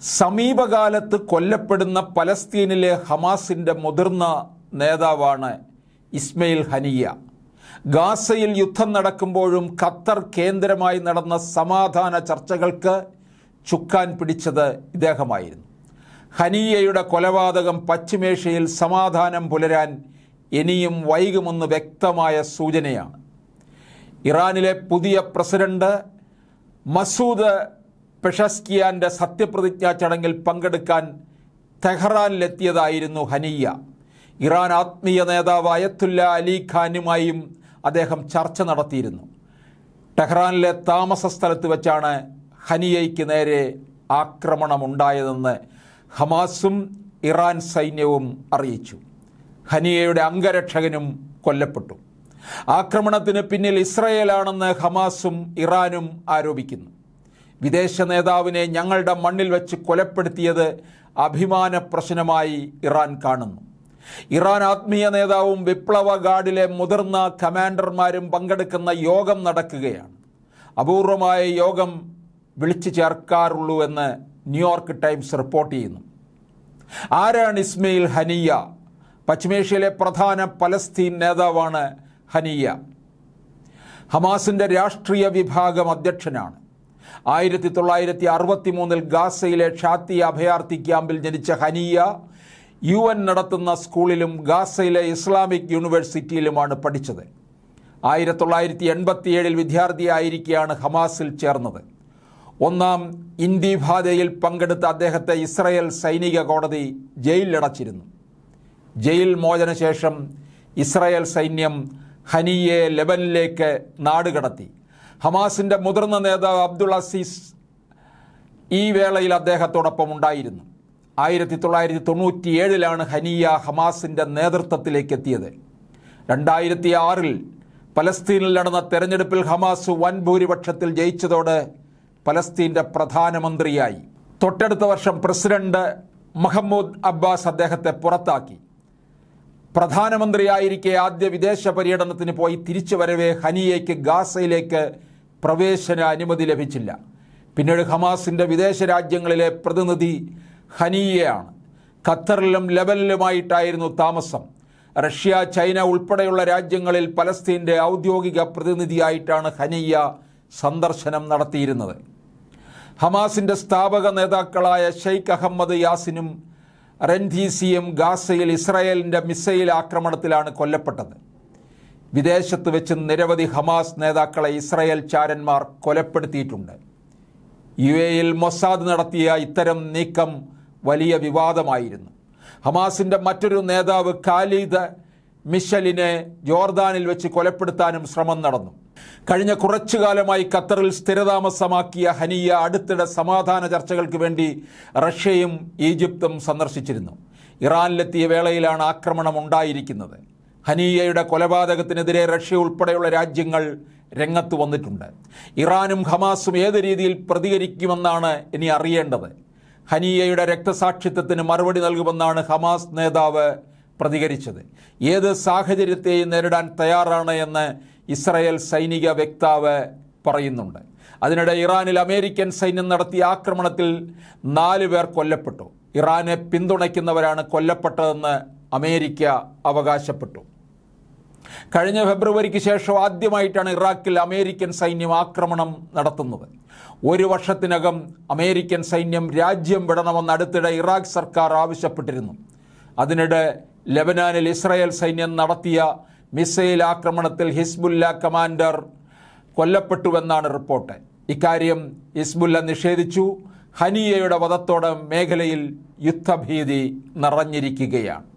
സമീപകാലത്ത് കൊല്ലപ്പെടുന്ന പലസ്തീനിലെ ഹമാസിൻ്റെ മുതിർന്ന നേതാവാണ് ഇസ്മയിൽ ഹനിയ. ഗാസയിൽ യുദ്ധം നടക്കുമ്പോഴും ഖത്തർ കേന്ദ്രമായി നടന്ന സമാധാന ചർച്ചകൾക്ക് ചുക്കാൻ പിടിച്ചത് ഇദ്ദേഹമായിരുന്നു. ഹനിയയുടെ കൊലപാതകം പശ്ചിമേഷ്യയിൽ സമാധാനം പുലരാൻ ഇനിയും വൈകുമെന്ന് വ്യക്തമായ സൂചനയാണ്. ഇറാനിലെ പുതിയ പ്രസിഡന്റ് മസൂദ് പെഷസ്കിയാൻ്റെ സത്യപ്രതിജ്ഞാ ചടങ്ങിൽ പങ്കെടുക്കാൻ തെഹ്റാനിലെത്തിയതായിരുന്നു ഹനിയ. ഇറാൻ ആത്മീയ നേതാവ് അയത്തുല്ല അലി ഖാനുമായും അദ്ദേഹം ചർച്ച നടത്തിയിരുന്നു. ടെഹ്റാനിലെ താമസ സ്ഥലത്ത് വെച്ചാണ് ഹനിയയ്ക്ക് നേരെ ആക്രമണമുണ്ടായതെന്ന് ഹമാസും ഇറാൻ സൈന്യവും അറിയിച്ചു. ഹനിയയുടെ അംഗരക്ഷകനും കൊല്ലപ്പെട്ടു. ആക്രമണത്തിന് പിന്നിൽ ഇസ്രയേലാണെന്ന് ഹമാസും ഇറാനും ആരോപിക്കുന്നു. വിദേശ നേതാവിനെ ഞങ്ങളുടെ മണ്ണിൽ വെച്ച് കൊലപ്പെടുത്തിയത് അഭിമാന പ്രശ്നമായി ഇറാൻ കാണുന്നു. ഇറാൻ ആത്മീയ നേതാവും വിപ്ലവ ഗാർഡിലെ മുതിർന്ന കമാൻഡർമാരും പങ്കെടുക്കുന്ന യോഗം നടക്കുകയാണ്. അപൂർവമായ യോഗം വിളിച്ചു ചേർക്കാറുള്ളൂ എന്ന് ന്യൂയോർക്ക് ടൈംസ് റിപ്പോർട്ട് ചെയ്യുന്നു. ആരാണ് ഇസ്മയിൽ ഹനിയ? പശ്ചിമേഷ്യയിലെ പ്രധാന പലസ്തീൻ നേതാവാണ് ഹനിയ. ഹമാസിൻ്റെ രാഷ്ട്രീയ വിഭാഗം അധ്യക്ഷനാണ്. 1963 ഗാസയിലെ ഷാത്തി അഭയാർത്ഥി ക്യാമ്പിൽ ജനിച്ച ഹനിയ UN നടത്തുന്ന സ്കൂളിലും ഗാസയിലെ ഇസ്ലാമിക് യൂണിവേഴ്സിറ്റിയിലുമാണ് പഠിച്ചത്. 1987 വിദ്യാർത്ഥിയായിരിക്കെയാണ് ഹമാസിൽ ചേർന്നത്. ഒന്നാം ഇന്തിഫാദയിൽ പങ്കെടുത്ത അദ്ദേഹത്തെ ഇസ്രയേൽ സൈനിക കോടതി ജയിലിലടച്ചിരുന്നു. ജയിൽ മോചനശേഷം ഇസ്രയേൽ സൈന്യം ഹനിയെ ലെബനിലേക്ക് നാടുകടത്തി. ഹമാസിൻ്റെ മുതിർന്ന നേതാവ് അബ്ദുൾ അസീസ് ഈ വേളയിൽ അദ്ദേഹത്തോടൊപ്പം ഉണ്ടായിരുന്നു. 1997 ഹനിയ ഹമാസിൻ്റെ നേതൃത്വത്തിലേക്ക് എത്തിയത്. 2006 പലസ്തീനിൽ നടന്ന തെരഞ്ഞെടുപ്പിൽ ഹമാസ് വൻ ഭൂരിപക്ഷത്തിൽ ജയിച്ചതോടെ പലസ്തീൻ്റെ പ്രധാനമന്ത്രിയായി. തൊട്ടടുത്ത വർഷം പ്രസിഡന്റ് മഹമ്മൂദ് അബ്ബാസ് അദ്ദേഹത്തെ പുറത്താക്കി. പ്രധാനമന്ത്രിയായിരിക്കെ ആദ്യ വിദേശ പര്യടനത്തിന് പോയി തിരിച്ചു വരവേ ഹനിയയ്ക്ക് ഗാസയിലേക്ക് പ്രവേശന അനുമതി ലഭിച്ചില്ല. പിന്നീട് ഹമാസിൻ്റെ വിദേശ രാജ്യങ്ങളിലെ പ്രതിനിധി ഹനിയയാണ്. ഖത്തറിലും ലെബനിലുമായിട്ടായിരുന്നു താമസം. റഷ്യ, ചൈന ഉൾപ്പെടെയുള്ള രാജ്യങ്ങളിൽ പലസ്തീൻ്റെ ഔദ്യോഗിക പ്രതിനിധിയായിട്ടാണ് ഹനിയ സന്ദർശനം നടത്തിയിരുന്നത്. ഹമാസിൻ്റെ സ്ഥാപക നേതാക്കളായ ഷെയ്ഖ് അഹമ്മദ് യാസിനും റൻധീസിയും ഗാസയിൽ ഇസ്രായേലിൻ്റെ മിസൈൽ ആക്രമണത്തിലാണ് കൊല്ലപ്പെട്ടത്. വിദേശത്ത് വെച്ച് നിരവധി ഹമാസ് നേതാക്കളെ ഇസ്രായേൽ ചാരന്മാർ കൊലപ്പെടുത്തിയിട്ടുണ്ട്. UAEയിൽ മൊസാദ് നടത്തിയ ഇത്തരം നീക്കം വലിയ വിവാദമായിരുന്നു. ഹമാസിൻ്റെ മറ്റൊരു നേതാവ് ഖാലിദ് മിഷലിനെ ജോർദാനിൽ വെച്ച് കൊലപ്പെടുത്താനും ശ്രമം നടന്നു. കഴിഞ്ഞ കുറച്ചു കാലമായി ഖത്തറിൽ സ്ഥിരതാമസമാക്കിയ ഹനിയ അടുത്തിടെ സമാധാന ചർച്ചകൾക്ക് വേണ്ടി റഷ്യയും ഈജിപ്തും സന്ദർശിച്ചിരുന്നു. ഇറാനിലെത്തിയ വേളയിലാണ് ആക്രമണം ഉണ്ടായിരിക്കുന്നത്. ഹനിയയുടെ കൊലപാതകത്തിനെതിരെ റഷ്യ ഉൾപ്പെടെയുള്ള രാജ്യങ്ങൾ രംഗത്ത് വന്നിട്ടുണ്ട്. ഇറാനും ഹമാസും ഏത് രീതിയിൽ പ്രതികരിക്കുമെന്നാണ് ഇനി അറിയേണ്ടത്. ഹനിയയുടെ രക്തസാക്ഷിത്വത്തിന് മറുപടി നൽകുമെന്നാണ് ഹമാസ് നേതാവ് പ്രതികരിച്ചത്. ഏത് സാഹചര്യത്തെയും നേരിടാൻ തയ്യാറാണ് എന്ന് ഇസ്രായേൽ സൈനിക വക്താവ് പറയുന്നുണ്ട്. അതിനിടെ ഇറാനിൽ അമേരിക്കൻ സൈന്യം നടത്തിയ ആക്രമണത്തിൽ 4 പേർ കൊല്ലപ്പെട്ടു. ഇറാനെ പിന്തുണയ്ക്കുന്നവരാണ് കൊല്ലപ്പെട്ടതെന്ന് അമേരിക്ക അവകാശപ്പെട്ടു. കഴിഞ്ഞ ഫെബ്രുവരിക്ക് ശേഷം ആദ്യമായിട്ടാണ് ഇറാഖിൽ അമേരിക്കൻ സൈന്യം ആക്രമണം നടത്തുന്നത്. 1 വർഷത്തിനകം അമേരിക്കൻ സൈന്യം രാജ്യം വിടണമെന്ന് അടുത്തിടെ ഇറാഖ് സർക്കാർ ആവശ്യപ്പെട്ടിരുന്നു. അതിനിടെ ലെബനാനിൽ ഇസ്രായേൽ സൈന്യം നടത്തിയ മിസൈൽ ആക്രമണത്തിൽ ഹിസ്ബുല്ല കമാൻഡർ കൊല്ലപ്പെട്ടുവെന്നാണ് റിപ്പോർട്ട്. ഇക്കാര്യം ഹിസ്ബുല്ല നിഷേധിച്ചു. ഹനിയയുടെ വധത്തോടെ മേഖലയിൽ യുദ്ധഭീതി നിറഞ്ഞിരിക്കുകയാണ്.